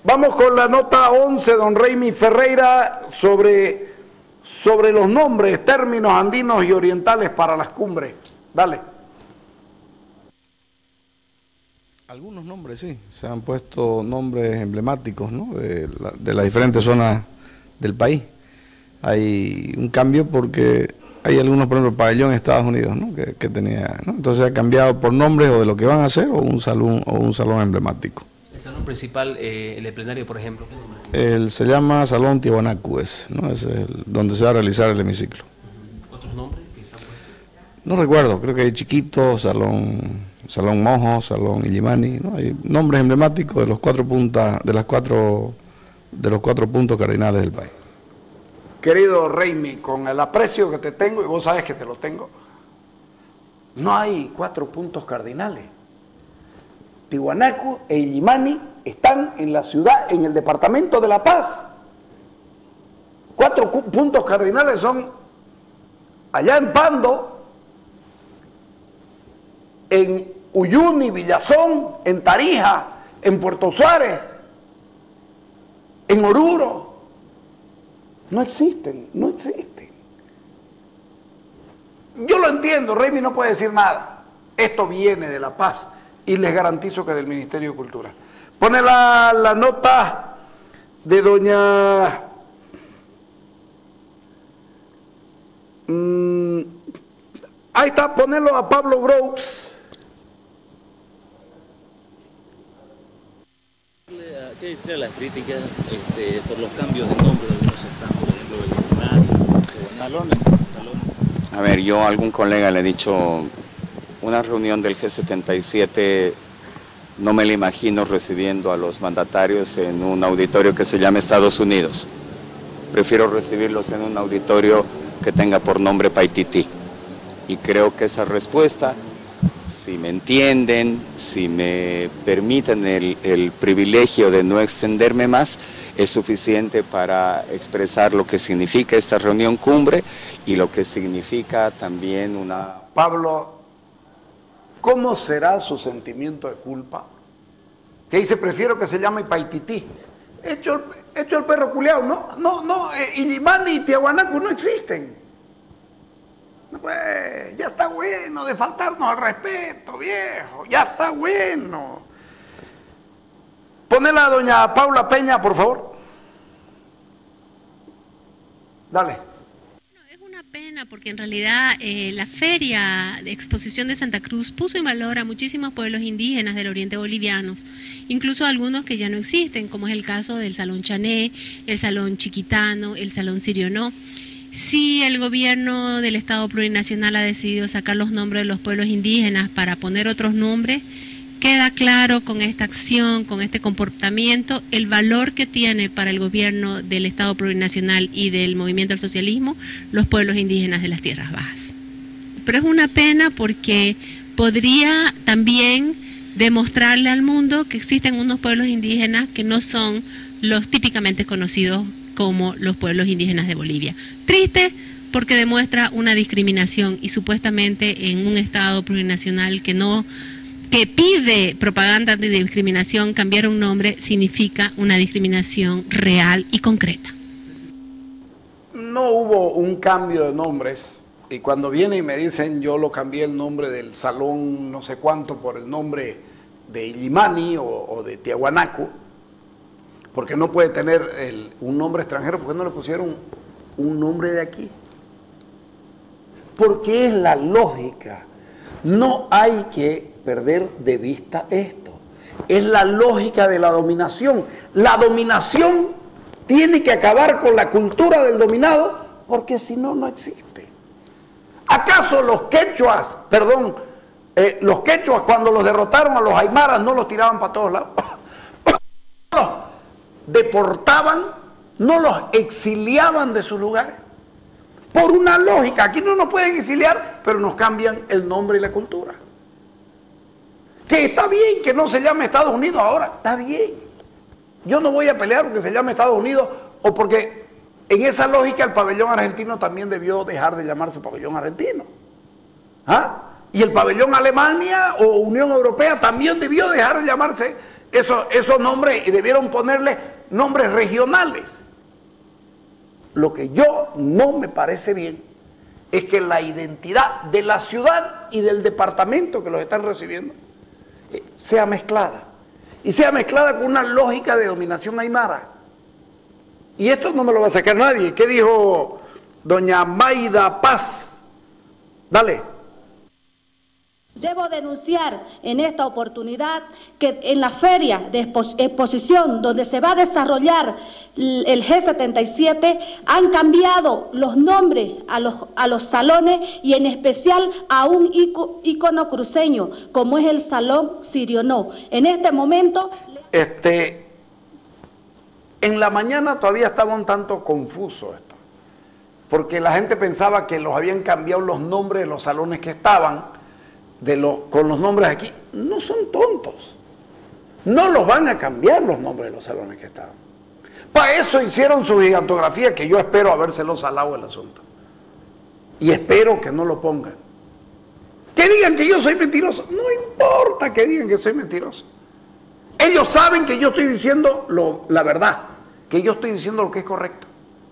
Vamos con la nota 11, don Raimi Ferreira, sobre los nombres, términos andinos y orientales para las cumbres. Dale. Algunos nombres, sí, se han puesto nombres emblemáticos, ¿no?, de las diferentes zonas del país. Hay un cambio porque hay algunos, por ejemplo, el pabellón Estados Unidos, ¿no?, que tenía, ¿no? Entonces ha cambiado por nombres o de lo que van a hacer o un salón emblemático. El salón principal, el de plenario, por ejemplo, ¿qué Se nombre? llama Salón Tiwanaku, ¿no? Es donde se va a realizar el hemiciclo. ¿Otros nombres que se han puesto? No recuerdo, creo que hay Chiquito, Salón Mojo, Salón Illimani, ¿no? Hay nombres emblemáticos de los cuatro puntos cardinales del país. Querido Raimi, con el aprecio que te tengo, y vos sabes que te lo tengo, no hay 4 puntos cardinales. Tiwanaku e Illimani están en la ciudad, en el departamento de La Paz. 4 puntos cardinales son allá en Pando, en Uyuni, Villazón, en Tarija, en Puerto Suárez, en Oruro. No existen. Yo lo entiendo, Raimi no puede decir nada. Esto viene de La Paz y les garantizo que del Ministerio de Cultura. Pone la nota de doña... ahí está, ponelo a Pablo Groves. ¿Qué decir a las críticas por los cambios de nombre de algunos estados, por ejemplo, el salones? A ver, yo a algún colega le he dicho, una reunión del G77 no me la imagino recibiendo a los mandatarios en un auditorio que se llama Estados Unidos. Prefiero recibirlos en un auditorio que tenga por nombre Paititi. Y creo que esa respuesta, si me entienden, si me permiten el privilegio de no extenderme más, es suficiente para expresar lo que significa esta reunión cumbre y lo que significa también una... Pablo, ¿cómo será su sentimiento de culpa? Que dice, prefiero que se llame Paititi. Hecho el perro culiao, no, Illimani y Tiwanaku no existen. Pues ya está bueno de faltarnos al respeto, viejo, ya está bueno. Ponela a doña Paula Peña, por favor. Dale. Es una pena porque en realidad la feria de exposición de Santa Cruz puso en valor a muchísimos pueblos indígenas del oriente boliviano, incluso algunos que ya no existen, como es el caso del Salón Chané, el Salón Chiquitano, el Salón Sirionó. Si el gobierno del Estado Plurinacional ha decidido sacar los nombres de los pueblos indígenas para poner otros nombres, queda claro con esta acción, con este comportamiento, el valor que tiene para el gobierno del Estado Plurinacional y del movimiento al socialismo los pueblos indígenas de las tierras bajas. Pero es una pena porque podría también demostrarle al mundo que existen unos pueblos indígenas que no son los típicamente conocidos como los pueblos indígenas de Bolivia. Triste porque demuestra una discriminación y supuestamente en un Estado plurinacional que pide propaganda de discriminación, cambiar un nombre significa una discriminación real y concreta. No hubo un cambio de nombres y cuando vienen y me dicen yo lo cambié el nombre del salón no sé cuánto por el nombre de Illimani o de Tiwanaku, porque no puede tener un nombre extranjero, ¿por qué no le pusieron un nombre de aquí? Porque es la lógica. No hay que perder de vista esto. Es la lógica de la dominación. La dominación tiene que acabar con la cultura del dominado, porque si no, no existe. ¿Acaso los quechuas cuando los derrotaron a los aymaras no los tiraban para todos lados? Deportaban, no los exiliaban de sus lugares. Por una lógica, aquí no nos pueden exiliar, pero nos cambian el nombre y la cultura. Que está bien que no se llame Estados Unidos ahora, está bien. Yo no voy a pelear porque se llame Estados Unidos o porque en esa lógica el pabellón argentino también debió dejar de llamarse pabellón argentino. ¿Ah? Y el pabellón Alemania o Unión Europea también debió dejar de llamarse Esos nombres, y debieron ponerle nombres regionales. Lo que yo no me parece bien es que la identidad de la ciudad y del departamento que los están recibiendo sea mezclada. Y sea mezclada con una lógica de dominación aymara. Y esto no me lo va a sacar nadie. ¿Qué dijo doña Maida Paz? Dale. Debo denunciar en esta oportunidad que en la feria de exposición donde se va a desarrollar el G77 han cambiado los nombres a los salones y en especial a un ícono cruceño como es el Salón Sirionó. En este momento... En la mañana todavía estaba un tanto confuso esto, porque la gente pensaba que los habían cambiado los nombres de los salones que estaban, con los nombres aquí. No son tontos, no los van a cambiar los nombres de los salones que estaban. Para eso hicieron su gigantografía, que yo espero habérselo salado el asunto, y espero que no lo pongan. Que digan que yo soy mentiroso, no importa que digan que soy mentiroso. Ellos saben que yo estoy diciendo la verdad, que yo estoy diciendo lo que es correcto.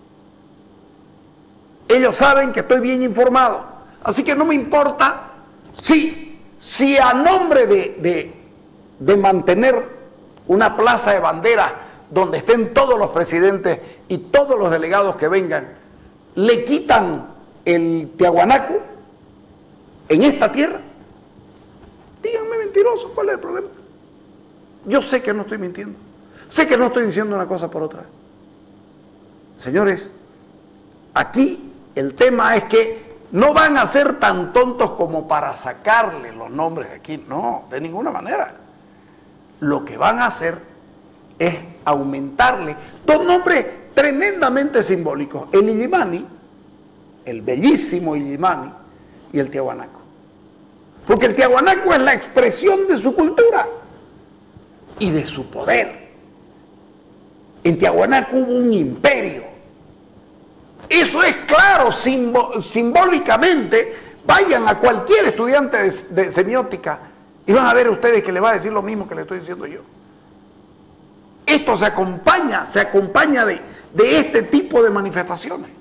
Ellos saben que estoy bien informado, así que no me importa si a nombre de mantener una plaza de bandera donde estén todos los presidentes y todos los delegados que vengan, le quitan el Tiahuanaco en esta tierra. Díganme mentiroso, ¿cuál es el problema? Yo sé que no estoy mintiendo, sé que no estoy diciendo una cosa por otra. Señores, aquí el tema es que no van a ser tan tontos como para sacarle los nombres de aquí, no, de ninguna manera. Lo que van a hacer es aumentarle dos nombres tremendamente simbólicos: el Illimani, el bellísimo Illimani, y el Tiahuanaco. Porque el Tiahuanaco es la expresión de su cultura y de su poder. En Tiahuanaco hubo un imperio. Eso es claro, simbólicamente. Vayan a cualquier estudiante de semiótica y van a ver ustedes que le va a decir lo mismo que le estoy diciendo yo. Esto se acompaña de este tipo de manifestaciones.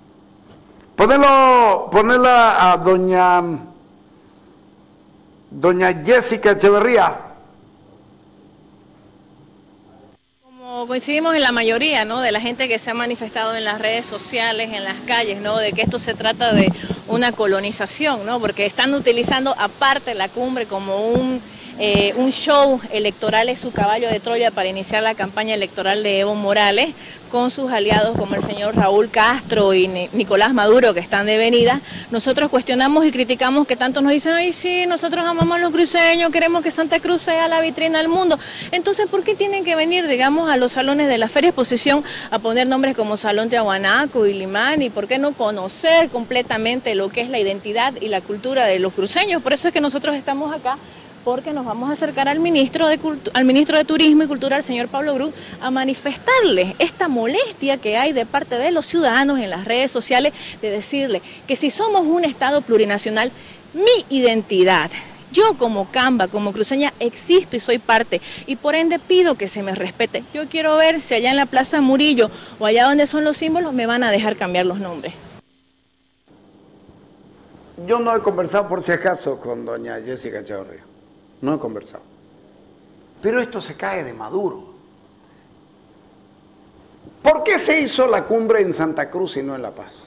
Ponerla a doña Jessica Echeverría. Coincidimos en la mayoría, ¿no?, de la gente que se ha manifestado en las redes sociales, en las calles, ¿no?, de que esto se trata de una colonización, ¿no?, porque están utilizando aparte la cumbre como un show electoral, es su caballo de Troya para iniciar la campaña electoral de Evo Morales con sus aliados como el señor Raúl Castro y Nicolás Maduro, que están de venida. Nosotros cuestionamos y criticamos que tanto nos dicen: ay, sí, nosotros amamos a los cruceños, queremos que Santa Cruz sea la vitrina del mundo. Entonces, ¿por qué tienen que venir, digamos, a los salones de la Feria Exposición a poner nombres como Salón Tiahuanaco y Illimani? ¿Por qué no conocer completamente lo que es la identidad y la cultura de los cruceños? Por eso es que nosotros estamos acá, porque nos vamos a acercar al ministro de Turismo y Cultura, el señor Pablo Grut, a manifestarle esta molestia que hay de parte de los ciudadanos en las redes sociales, de decirle que si somos un Estado plurinacional, mi identidad, yo como camba, como cruceña, existo y soy parte, y por ende pido que se me respete. Yo quiero ver si allá en la Plaza Murillo o allá donde son los símbolos me van a dejar cambiar los nombres. Yo no he conversado, por si acaso, con doña Jessica Echeverría. No he conversado. Pero esto se cae de Maduro. ¿Por qué se hizo la cumbre en Santa Cruz y no en La Paz?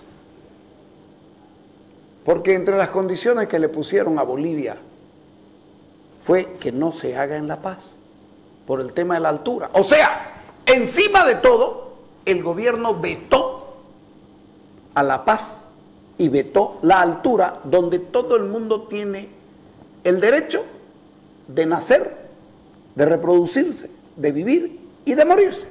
Porque entre las condiciones que le pusieron a Bolivia fue que no se haga en La Paz, por el tema de la altura. O sea, encima de todo, el gobierno vetó a La Paz y vetó la altura, donde todo el mundo tiene el derecho de nacer, de reproducirse, de vivir y de morirse.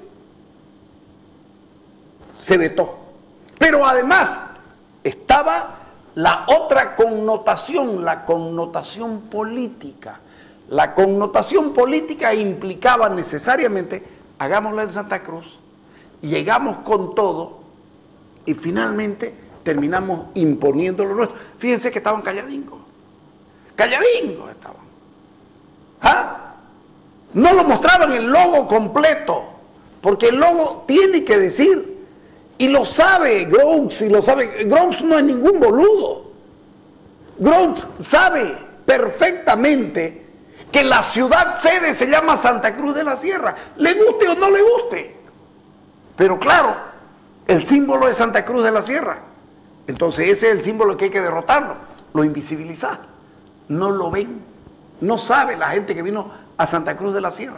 Se vetó. Pero además estaba la otra connotación, la connotación política. La connotación política implicaba necesariamente: hagámosla en Santa Cruz, llegamos con todo y finalmente terminamos imponiendo lo nuestro. Fíjense que estaban calladingos. Calladingos estaban. ¿Ah? No lo mostraban el logo completo, porque el logo tiene que decir, y lo sabe Groves, y lo sabe, Groves no es ningún boludo. Groves sabe perfectamente que la ciudad sede se llama Santa Cruz de la Sierra, le guste o no le guste. Pero claro, el símbolo es Santa Cruz de la Sierra. Entonces ese es el símbolo que hay que derrotarlo, lo invisibilizar. No lo ven, no sabe la gente que vino a Santa Cruz de la Sierra.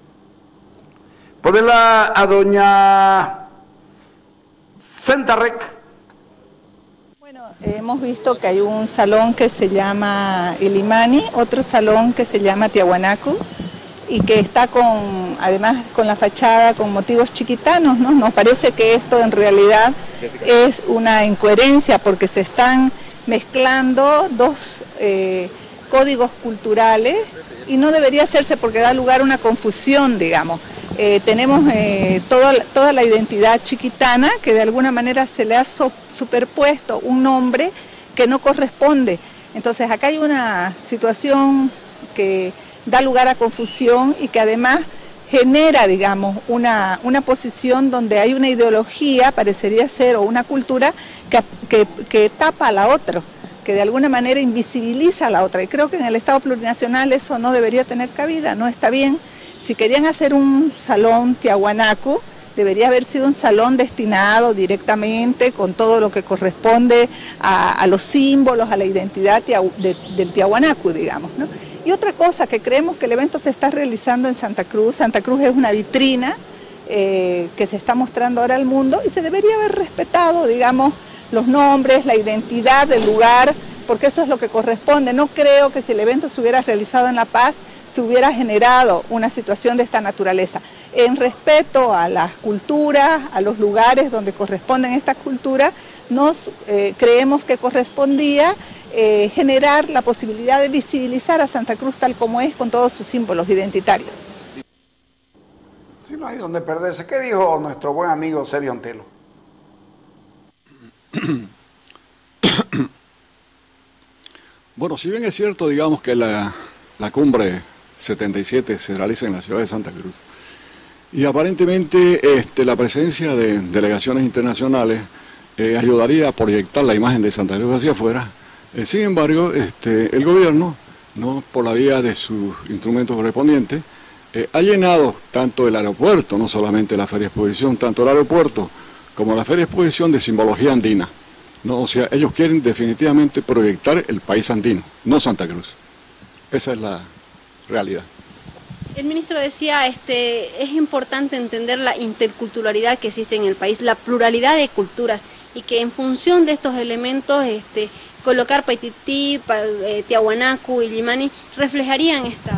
Ponerla a doña Sentarrec. Bueno, hemos visto que hay un salón que se llama Illimani, otro salón que se llama Tiahuanaco, y que está además con la fachada con motivos chiquitanos, ¿no? Nos parece que esto en realidad es una incoherencia porque se están mezclando dos códigos culturales y no debería hacerse porque da lugar a una confusión, digamos. Tenemos toda la identidad chiquitana que de alguna manera se le ha superpuesto un nombre que no corresponde. Entonces acá hay una situación que da lugar a confusión y que además genera, digamos, una posición donde hay una ideología, parecería ser, o una cultura que tapa a la otra, que de alguna manera invisibiliza a la otra. Y creo que en el Estado plurinacional eso no debería tener cabida, no está bien. Si querían hacer un salón Tiahuanaco, debería haber sido un salón destinado directamente con todo lo que corresponde a los símbolos, a la identidad del Tiahuanaco, digamos, ¿no? Y otra cosa, que creemos que el evento se está realizando en Santa Cruz. Santa Cruz es una vitrina que se está mostrando ahora al mundo y se debería haber respetado, digamos, los nombres, la identidad del lugar, porque eso es lo que corresponde. No creo que si el evento se hubiera realizado en La Paz, se hubiera generado una situación de esta naturaleza. En respeto a las culturas, a los lugares donde corresponden estas culturas, creemos que correspondía generar la posibilidad de visibilizar a Santa Cruz tal como es, con todos sus símbolos identitarios. Si no hay donde perderse. ¿Qué dijo nuestro buen amigo Sergio Antelo? Bueno, si bien es cierto, digamos, que la cumbre 77 se realiza en la ciudad de Santa Cruz, y aparentemente la presencia de delegaciones internacionales ayudaría a proyectar la imagen de Santa Cruz hacia afuera. Sin embargo, el gobierno, ¿no?, por la vía de sus instrumentos correspondientes, ha llenado tanto el aeropuerto, no solamente la Feria Exposición, tanto el aeropuerto como la Feria Exposición de simbología andina, ¿no? O sea, ellos quieren definitivamente proyectar el país andino, no Santa Cruz. Esa es la realidad. El ministro decía, es importante entender la interculturalidad que existe en el país, la pluralidad de culturas, y que en función de estos elementos, colocar Paitití, Tiahuanaco y Illimani reflejarían esta...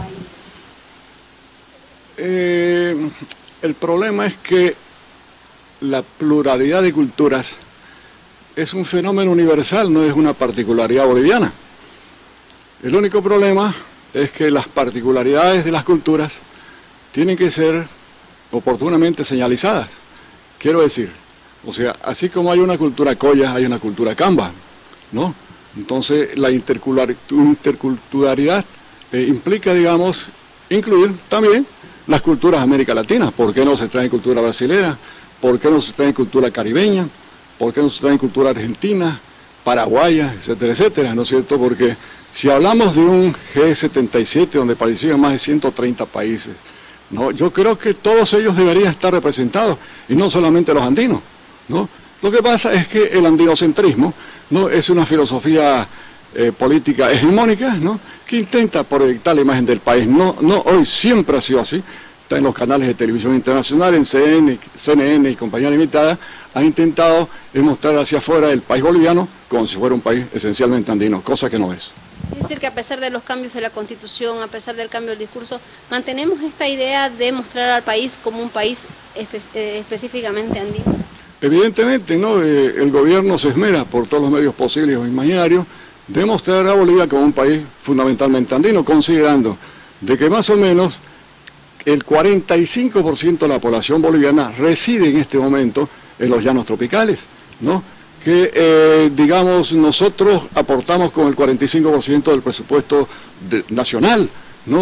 El problema es que la pluralidad de culturas es un fenómeno universal, no es una particularidad boliviana. El único problema es que las particularidades de las culturas tienen que ser oportunamente señalizadas. Quiero decir, o sea, así como hay una cultura coya, hay una cultura camba, ¿no? Entonces la interculturalidad implica, digamos, incluir también las culturas de América Latina. ¿Por qué no se trae cultura brasilera? ¿Por qué no se trae cultura caribeña? ¿Por qué no se trae cultura argentina, paraguaya, etcétera, etcétera? ¿No es cierto? Porque si hablamos de un G77 donde participan más de 130 países, ¿no?, yo creo que todos ellos deberían estar representados, y no solamente los andinos, ¿no? Lo que pasa es que el andinocentrismo, ¿no?, es una filosofía política hegemónica, ¿no?, que intenta proyectar la imagen del país. No hoy, siempre ha sido así. Está en los canales de televisión internacional, en CNN y compañía limitada, han intentado mostrar hacia afuera el país boliviano como si fuera un país esencialmente andino, cosa que no es. Es decir, que a pesar de los cambios de la Constitución, a pesar del cambio del discurso, mantenemos esta idea de mostrar al país como un país específicamente andino. Evidentemente, ¿no? El gobierno se esmera por todos los medios posibles o imaginarios de mostrar a Bolivia como un país fundamentalmente andino, considerando de que más o menos el 45% de la población boliviana reside en este momento en los llanos tropicales, ¿no? Que, digamos, nosotros aportamos con el 45% del presupuesto nacional, ¿no?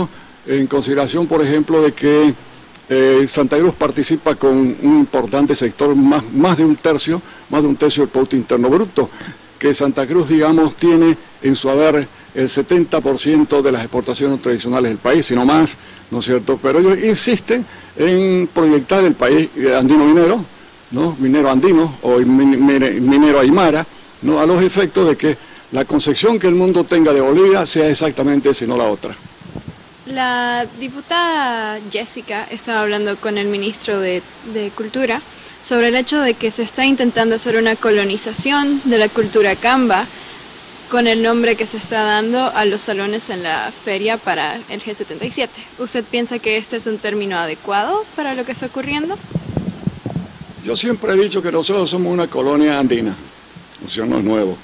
en consideración, por ejemplo, de que Santa Cruz participa con un importante sector, más de un tercio del Producto Interno Bruto, que Santa Cruz, digamos, tiene en su haber el 70% de las exportaciones tradicionales del país, sino más, ¿no es cierto? Pero ellos insisten en proyectar el país andino minero, ¿no? Minero andino o minero aymara, ¿no? A los efectos de que la concepción que el mundo tenga de Bolivia sea exactamente esa y no la otra. La diputada Jessica estaba hablando con el ministro de Cultura sobre el hecho de que se está intentando hacer una colonización de la cultura camba con el nombre que se está dando a los salones en la feria para el G77. ¿Usted piensa que este es un término adecuado para lo que está ocurriendo? Yo siempre he dicho que nosotros somos una colonia andina, o sea, no es nuevo.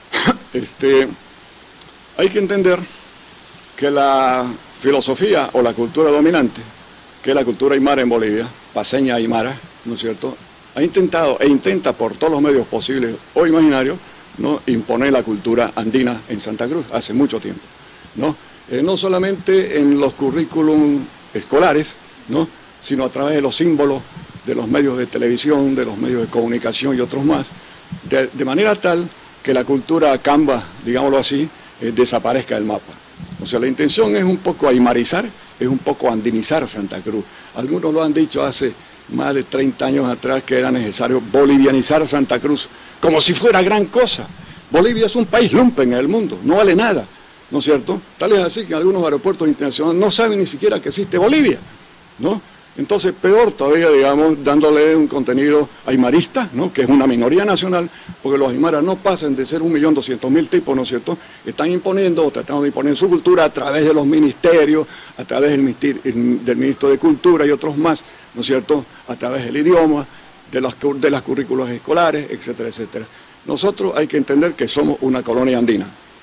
Hay que entender que la filosofía o la cultura dominante, que es la cultura aymara en Bolivia, paseña aymara, ¿no es cierto?, ha intentado e intenta por todos los medios posibles o imaginarios, ¿no?, imponer la cultura andina en Santa Cruz hace mucho tiempo, ¿no? No solamente en los currículum escolares, ¿no?, sino a través de los símbolos de los medios de televisión, de los medios de comunicación y otros más, de manera tal que la cultura camba, digámoslo así, desaparezca del mapa. O sea, la intención es un poco aymarizar, es un poco andinizar Santa Cruz. Algunos lo han dicho hace más de 30 años atrás que era necesario bolivianizar Santa Cruz, como si fuera gran cosa. Bolivia es un país lumpen en el mundo, no vale nada, ¿no es cierto? Tal es así que en algunos aeropuertos internacionales no saben ni siquiera que existe Bolivia, ¿no? Entonces, peor todavía, digamos, dándole un contenido aymarista, ¿no?, que es una minoría nacional, porque los aymaras no pasan de ser 1.200.000 tipos, ¿no es cierto?, están imponiendo o tratando de imponer su cultura a través de los ministerios, a través del ministro de Cultura y otros más, ¿no es cierto?, a través del idioma, de las currículos escolares, etcétera, etcétera. Nosotros hay que entender que somos una colonia andina.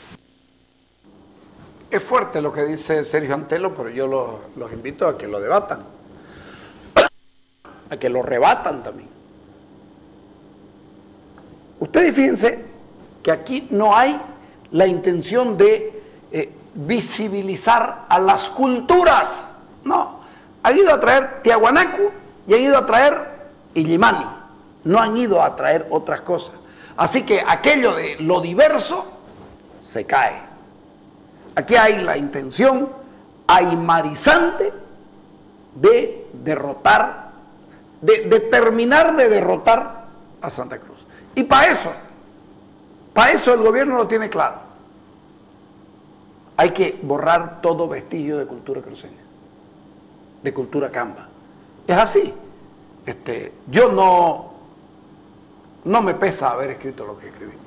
Es fuerte lo que dice Sergio Antelo, pero yo los invito a que lo debatan, a que lo rebatan también. Ustedes fíjense que aquí no hay la intención de visibilizar a las culturas, no. Han ido a traer Tiahuanaco y han ido a traer Illimani, no han ido a traer otras cosas. Así que aquello de lo diverso se cae. Aquí hay la intención aymarizante de derrotar, de terminar de derrotar a Santa Cruz. Y para eso el gobierno lo tiene claro. Hay que borrar todo vestigio de cultura cruceña, de cultura camba. Es así. Yo no me pesa haber escrito lo que escribí.